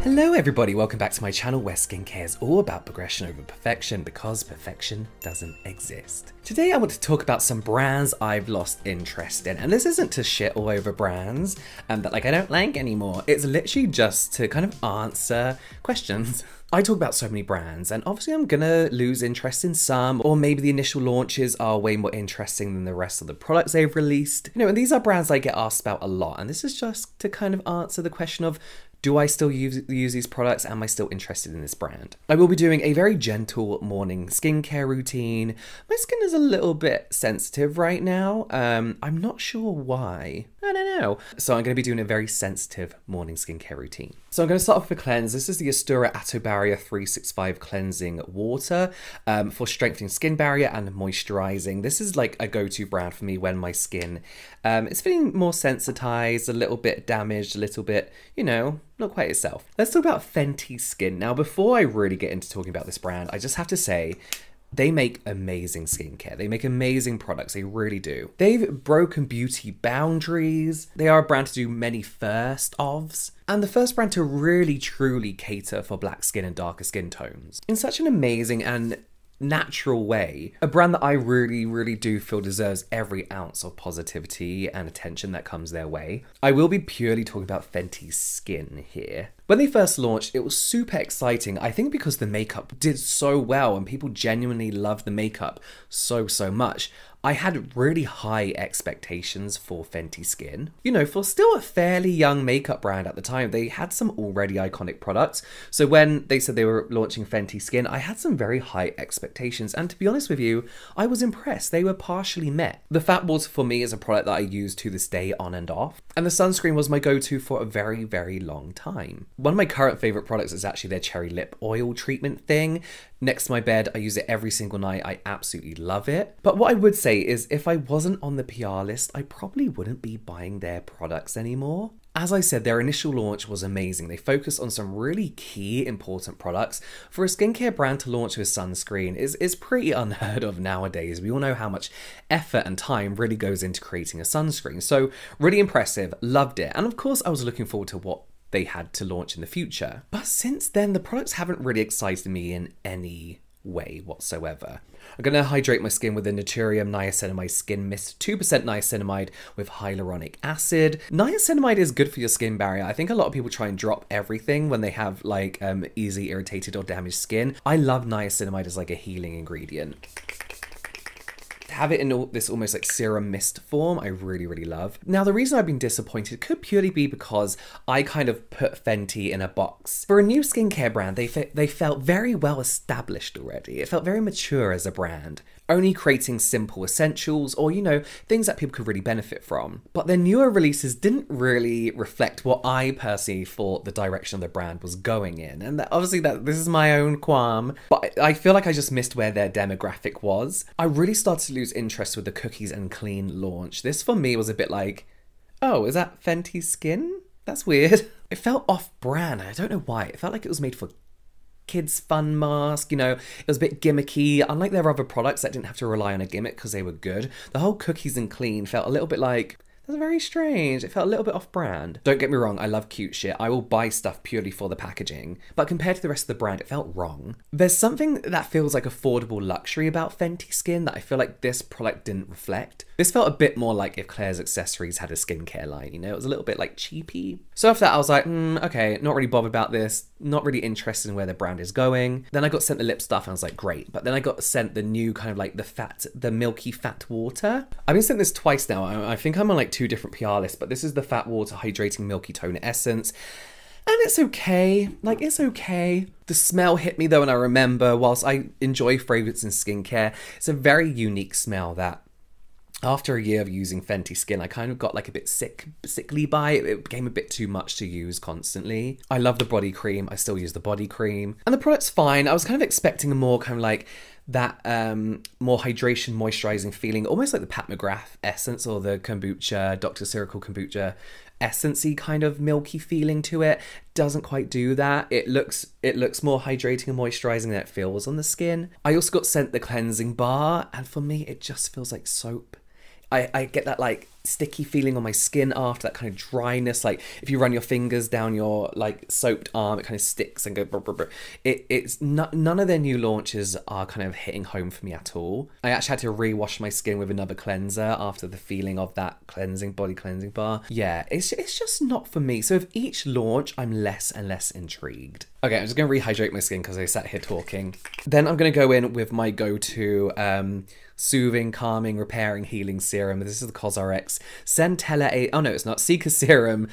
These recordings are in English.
Hello everybody, welcome back to my channel where skincare is all about progression over perfection because perfection doesn't exist. Today I want to talk about some brands I've lost interest in, and this isn't to shit all over brands that I don't like anymore. It's literally just to kind of answer questions. I talk about so many brands and obviously I'm gonna lose interest in some, or maybe the initial launches are way more interesting than the rest of the products they've released. You know, and these are brands I get asked about a lot, and this is just to kind of answer the question of, do I still use these products? Am I still interested in this brand? I will be doing a very gentle morning skincare routine. My skin is a little bit sensitive right now. I'm not sure why. I don't know. So I'm going to be doing a very sensitive morning skincare routine. So I'm going to start off with a cleanse. This is the Astura Atto Barrier 365 Cleansing Water for strengthening skin barrier and moisturizing. This is like a go-to brand for me when my skin is feeling more sensitized, a little bit damaged, a little bit, you know, not quite itself. Let's talk about Fenty Skin. Now, before I really get into talking about this brand, I just have to say, they make amazing skincare. They make amazing products. They really do. They've broken beauty boundaries. They are a brand to do many first-ofs. And the first brand to really truly cater for black skin and darker skin tones in such an amazing and natural way. A brand that I really do feel deserves every ounce of positivity and attention that comes their way. I will be purely talking about Fenty Skin here. When they first launched, it was super exciting, I think because the makeup did so well and people genuinely loved the makeup so much. I had really high expectations for Fenty Skin. You know, for still a fairly young makeup brand at the time, they had some already iconic products. So when they said they were launching Fenty Skin, I had some very high expectations. And to be honest with you, I was impressed. They were partially met. The Fat Water for me is a product that I use to this day on and off. And the sunscreen was my go-to for a very long time. One of my current favorite products is actually their cherry lip oil treatment thing. Next to my bed, I use it every single night. I absolutely love it. But what I would say is if I wasn't on the PR list, I probably wouldn't be buying their products anymore. As I said, their initial launch was amazing. They focused on some really key important products. For a skincare brand to launch with sunscreen is pretty unheard of nowadays. We all know how much effort and time really goes into creating a sunscreen. So really impressive, loved it. And of course, I was looking forward to what they had to launch in the future. But since then, the products haven't really excited me in any way whatsoever. I'm going to hydrate my skin with the Naturium Niacinamide Skin Mist, 2% niacinamide with hyaluronic acid. Niacinamide is good for your skin barrier. I think a lot of people try and drop everything when they have like easily irritated or damaged skin. I love niacinamide as like a healing ingredient. Have it in this almost like serum mist form, I really love. Now, the reason I've been disappointed could purely be because I kind of put Fenty in a box. For a new skincare brand, they felt very well established already. It felt very mature as a brand, only creating simple essentials or, you know, things that people could really benefit from. But their newer releases didn't really reflect what I personally thought the direction of the brand was going in. And obviously this is my own qualm, but I feel like I just missed where their demographic was. I really started to lose interest with the Cookies and Clean launch. This for me was a bit like, oh, is that Fenty Skin? That's weird. It felt off-brand. I don't know why. It felt like it was made for kids fun mask, you know, it was a bit gimmicky. Unlike their other products that didn't have to rely on a gimmick because they were good, the whole Cookies and Clean felt a little bit like, that's very strange. It felt a little bit off-brand. Don't get me wrong, I love cute shit. I will buy stuff purely for the packaging, but compared to the rest of the brand, it felt wrong. There's something that feels like affordable luxury about Fenty Skin that I feel like this product didn't reflect. This felt a bit more like if Claire's Accessories had a skincare line, you know? It was a little bit like cheapy. So after that, I was like, okay, not really bothered about this, not really interested in where the brand is going. Then I got sent the lip stuff and I was like, great. But then I got sent the new kind of like the milky fat water. I've been sent this twice now. I think I'm on like 2 different PR lists, but this is the Fat Water Hydrating Milky Toner Essence. And it's okay, like it's okay. The smell hit me though, and I remember whilst I enjoy fragrance and skincare, it's a very unique smell that after a year of using Fenty Skin, I kind of got like a bit sickly by it. It became a bit too much to use constantly. I love the body cream. I still use the body cream. And the product's fine. I was kind of expecting a more kind of like that more hydration, moisturizing feeling, almost like the Pat McGrath essence or the kombucha, Dr. Circle kombucha essence-y kind of milky feeling to it. Doesn't quite do that. It looks more hydrating and moisturizing than it feels on the skin. I also got sent the cleansing bar, and for me, it just feels like soap. I get that like sticky feeling on my skin after, that kind of dryness. Like if you run your fingers down your like soaped arm, it kind of sticks and go brr, brr, brr. It's not, none of their new launches are kind of hitting home for me at all. I actually had to rewash my skin with another cleanser after the feeling of that body cleansing bar. Yeah, it's just not for me. So with each launch, I'm less and less intrigued. Okay, I'm just gonna rehydrate my skin because I sat here talking. Then I'm gonna go in with my go-to soothing, calming, repairing, healing serum. This is the CosRx Centella oh no, it's not, Seeker Serum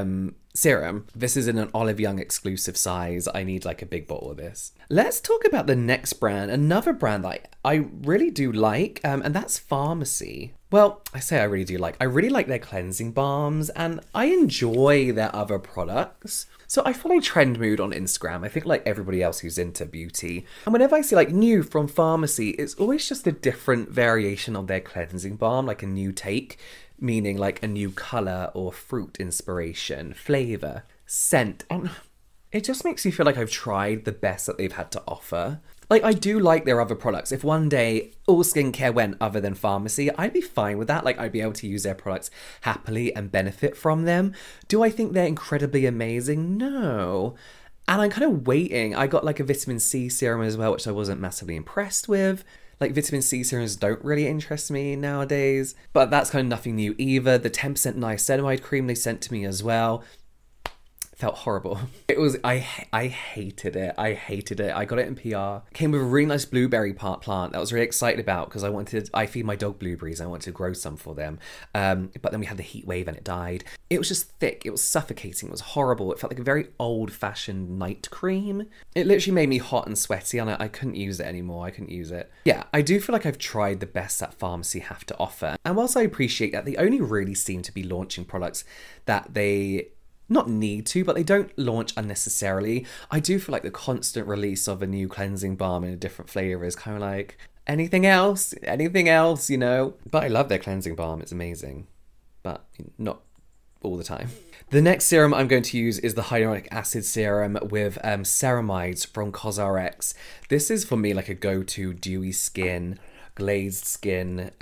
serum. This is in an Olive Young exclusive size. I need like a big bottle of this. Let's talk about the next brand, another brand that I really do like, and that's Farmacy. Well, I say I really do like. I really like their cleansing balms, and I enjoy their other products. So I follow Trend Mood on Instagram. I think like everybody else who's into beauty. And whenever I see like new from Farmacy, it's always just a different variation of their cleansing balm, like a new take, meaning like a new color or fruit inspiration, flavor, scent. And it just makes me feel like I've tried the best that they've had to offer. Like, I do like their other products. If one day all skincare went other than Farmacy, I'd be fine with that. Like, I'd be able to use their products happily and benefit from them. Do I think they're incredibly amazing? No. And I'm kind of waiting. I got like a vitamin C serum as well, which I wasn't massively impressed with. Like, vitamin C serums don't really interest me nowadays, but that's kind of nothing new either. The 10% niacinamide cream they sent to me as well felt horrible. It was, I hated it. I hated it. I got it in PR. Came with a really nice blueberry plant that I was really excited about because I feed my dog blueberries. I wanted to grow some for them. But then we had the heat wave and it died. It was just thick. It was suffocating. It was horrible. It felt like a very old-fashioned night cream. It literally made me hot and sweaty and I couldn't use it anymore. I couldn't use it. Yeah, I do feel like I've tried the best that Farmacy have to offer. And whilst I appreciate that, they only really seem to be launching products that they not need to, but they don't launch unnecessarily. I do feel like the constant release of a new cleansing balm in a different flavour is kind of like, anything else, you know? But I love their cleansing balm, it's amazing. But not all the time. The next serum I'm going to use is the hyaluronic acid serum with ceramides from CosRx. This is for me like a go-to dewy skin, glazed skin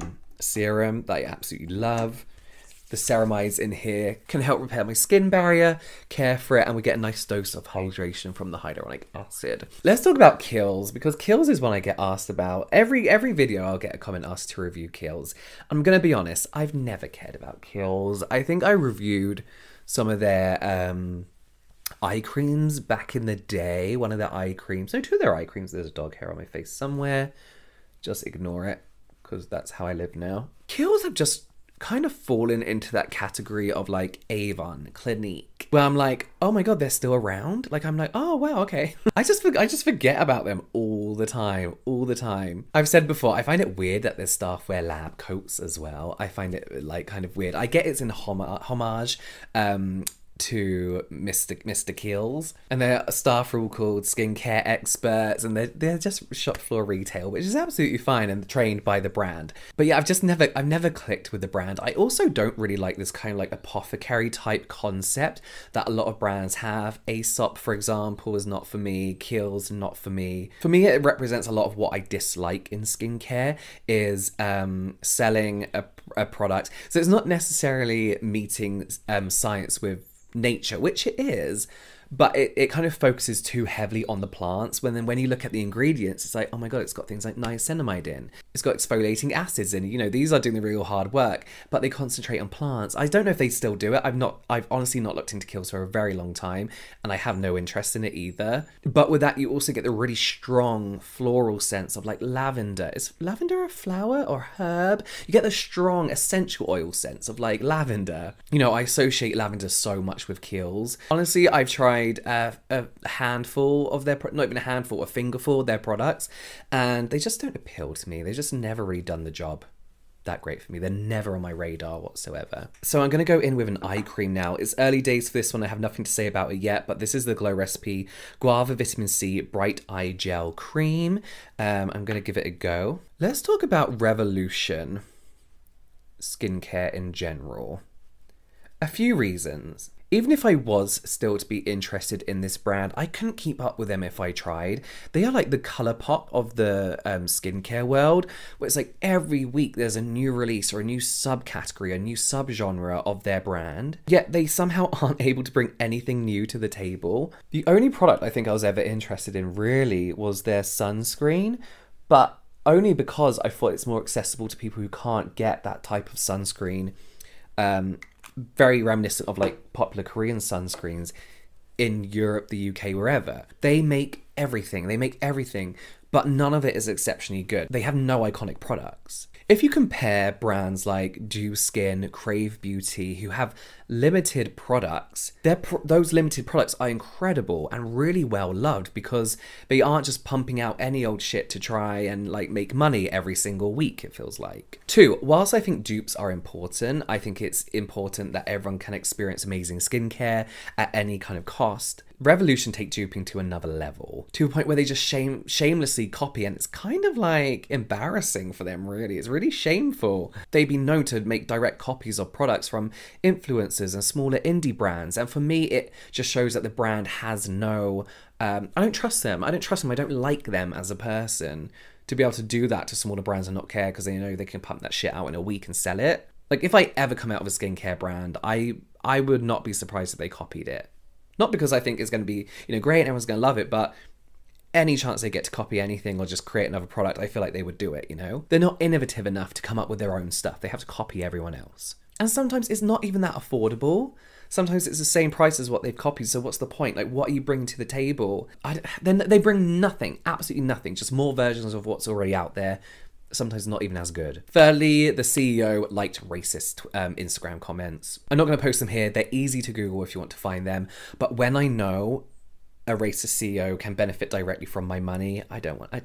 serum that I absolutely love. The ceramides in here can help repair my skin barrier, care for it, and we get a nice dose of hydration from the hyaluronic acid. Let's talk about Kiehl's, because Kiehl's is one I get asked about. Every video I'll get a comment asked to review Kiehl's. I'm gonna be honest, I've never cared about Kiehl's. I think I reviewed some of their eye creams back in the day. One of their eye creams, no, two of their eye creams. There's a dog hair on my face somewhere. Just ignore it, because that's how I live now. Kiehl's have just kind of fallen into that category of like Avon, Clinique, where I'm like, oh my god, they're still around. Like, I'm like, oh wow, okay. I just forget about them all the time. I've said before, I find it weird that their staff wear lab coats as well. I find it like kind of weird. I get it's in homage to Mr. Kiehl's, and their staff are all called skincare experts, and they're just shop floor retail, which is absolutely fine and trained by the brand. But yeah, I've never clicked with the brand. I also don't really like this kind of like apothecary type concept that a lot of brands have. Aesop, for example, is not for me. Kiehl's not for me. For me, it represents a lot of what I dislike in skincare, is selling a product. So it's not necessarily meeting science with nature, which it is, but it kind of focuses too heavily on the plants, when you look at the ingredients, it's like, oh my god, it's got things like niacinamide in, it's got exfoliating acids in, you know, these are doing the real hard work, but they concentrate on plants. I don't know if they still do it. I've honestly not looked into Kiehl's for a very long time, and I have no interest in it either. But with that, you also get the really strong floral sense of like lavender. Is lavender a flower or herb? You get the strong essential oil sense of like lavender. You know, I associate lavender so much with Kiehl's. Honestly, I've tried a handful of their, not even a handful, a fingerful of their products, and they just don't appeal to me. They just never really done the job that great for me. They're never on my radar whatsoever. So I'm going to go in with an eye cream now. It's early days for this one. I have nothing to say about it yet, but this is the Glow Recipe Guava Vitamin C Bright Eye Gel Cream. I'm going to give it a go. Let's talk about Revolution skincare in general. A few reasons. Even if I was still to be interested in this brand, I couldn't keep up with them if I tried. They are like the colour pop of the skincare world, where it's like every week there's a new release or a new subcategory, a new subgenre of their brand. Yet they somehow aren't able to bring anything new to the table. The only product I think I was ever interested in really was their sunscreen, but only because I thought it's more accessible to people who can't get that type of sunscreen. Very reminiscent of like popular Korean sunscreens in Europe, the UK, wherever. They make everything, but none of it is exceptionally good. They have no iconic products. If you compare brands like Do Skin, Crave Beauty, who have limited products, those limited products are incredible and really well loved because they aren't just pumping out any old shit to try and like make money every single week, it feels like. 2, whilst I think dupes are important, I think it's important that everyone can experience amazing skincare at any kind of cost. Revolution take duping to another level, to a point where they just shamelessly copy, and it's kind of like embarrassing for them, really. It's really shameful. They've been known to make direct copies of products from influencers and smaller indie brands, and for me it just shows that the brand has no I don't trust them. I don't like them as a person to be able to do that to smaller brands and not care because they know they can pump that shit out in a week and sell it. Like, if I ever come out of a skincare brand, I would not be surprised if they copied it. Not because I think it's going to be, great and everyone's going to love it, but any chance they get to copy anything or just create another product, I feel like they would do it, They're not innovative enough to come up with their own stuff. They have to copy everyone else. And sometimes it's not even that affordable. Sometimes it's the same price as what they've copied, so what's the point? Like, what are you bringing to the table? Then they bring nothing, absolutely nothing, just more versions of what's already out there. Sometimes not even as good. Thirdly, the CEO liked racist Instagram comments. I'm not going to post them here. They're easy to Google if you want to find them. But when I know a racist CEO can benefit directly from my money, I don't want,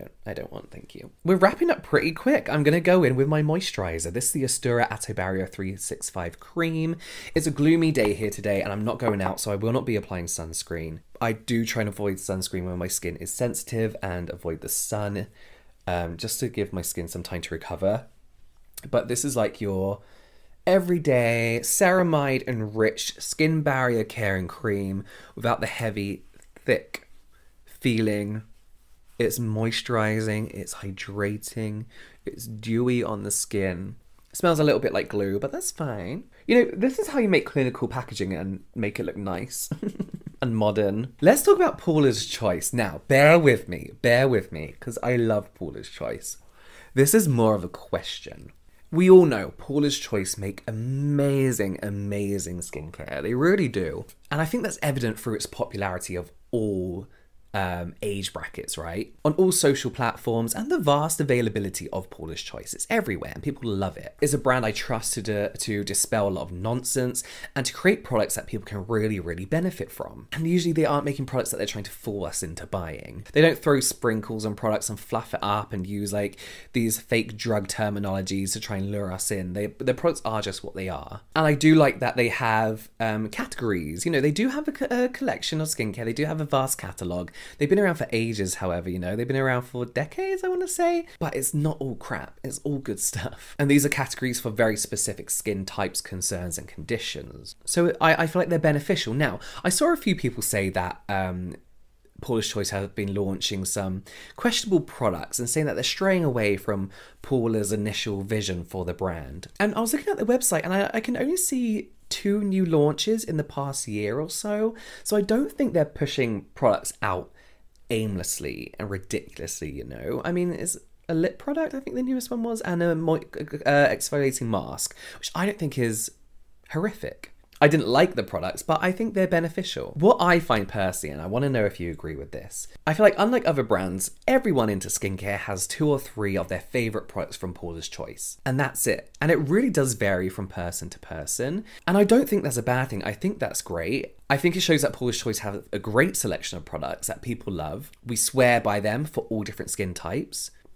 thank you. We're wrapping up pretty quick. I'm going to go in with my moisturizer. This is the Astura Atto Barrier 365 Cream. It's a gloomy day here today and I'm not going out, so I will not be applying sunscreen. I do try and avoid sunscreen when my skin is sensitive and avoid the sun. Just to give my skin some time to recover. But this is like your everyday ceramide enriched skin barrier caring cream without the heavy, thick feeling. It's moisturizing, it's hydrating, it's dewy on the skin. It smells a little bit like glue, but that's fine. This is how you make clinical packaging and make it look nice. And modern. Let's talk about Paula's Choice. Now, bear with me, because I love Paula's Choice. This is more of a question. We all know Paula's Choice make amazing, amazing skincare. They really do. And I think that's evident through its popularity of all age brackets, right? On all social platforms and the vast availability of Paula's Choice. It's everywhere and people love it. It's a brand I trust to dispel a lot of nonsense and to create products that people can really, really benefit from. And usually they aren't making products that they're trying to fool us into buying. They don't throw sprinkles on products and fluff it up and use like these fake drug terminologies to try and lure us in. Their products are just what they are. And I do like that they have categories. They do have a collection of skincare. They do have a vast catalogue. They've been around for ages, however, they've been around for decades, I want to say, but it's not all crap. It's all good stuff. And these are categories for very specific skin types, concerns, and conditions. So I feel like they're beneficial. Now, I saw a few people say that Paula's Choice have been launching some questionable products and saying that they're straying away from Paula's initial vision for the brand. And I was looking at the website and I can only see 2 new launches in the past year or so. So I don't think they're pushing products out aimlessly and ridiculously, I mean, it's a lip product, I think the newest one was, and a exfoliating mask, which I don't think is horrific. I didn't like the products, but I think they're beneficial. What I find personally, and I want to know if you agree with this, I feel like unlike other brands, everyone into skincare has 2 or 3 of their favourite products from Paula's Choice. And that's it. And it really does vary from person to person. And I don't think that's a bad thing. I think that's great. I think it shows that Paula's Choice have a great selection of products that people love. We swear by them for all different skin types.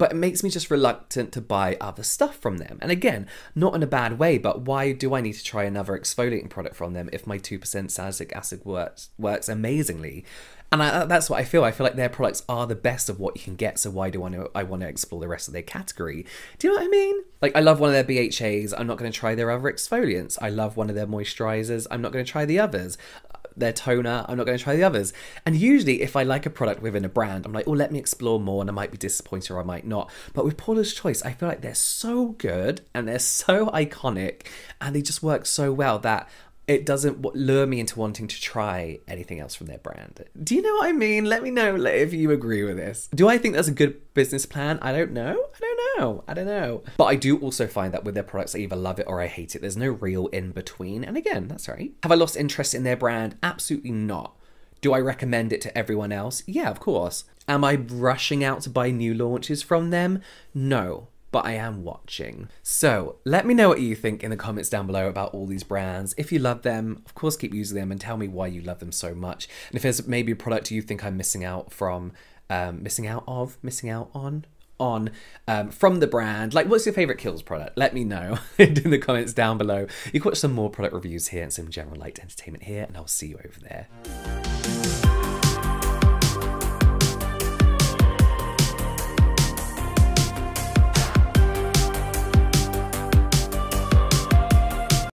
but it makes me just reluctant to buy other stuff from them. And again, not in a bad way, but why do I need to try another exfoliating product from them if my 2% salicylic acid works amazingly? And that's what I feel. I feel like their products are the best of what you can get, so why do I want to explore the rest of their category? Do you know what I mean? Like, I love one of their BHAs, I'm not going to try their other exfoliants. I love one of their moisturizers, I'm not going to try the others. Their toner, I'm not going to try the others. And usually if I like a product within a brand, I'm like, oh, let me explore more, and I might be disappointed or I might not. But with Paula's Choice, I feel like they're so good and they're so iconic and they just work so well that it doesn't lure me into wanting to try anything else from their brand. Do you know what I mean? Let me know if you agree with this. Do I think that's a good business plan? I don't know. I don't know. But I do also find that with their products, I either love it or I hate it. There's no real in between. And again, that's right. Have I lost interest in their brand? Absolutely not. Do I recommend it to everyone else? Yeah, of course. Am I rushing out to buy new launches from them? No. But I am watching. So let me know what you think in the comments down below about all these brands. If you love them, of course, keep using them and tell me why you love them so much. And if there's maybe a product you think I'm missing out from, missing out on from the brand, like what's your favorite Kiehl's product? Let me know in the comments down below. You can watch some more product reviews here and some general light entertainment here, and I'll see you over there.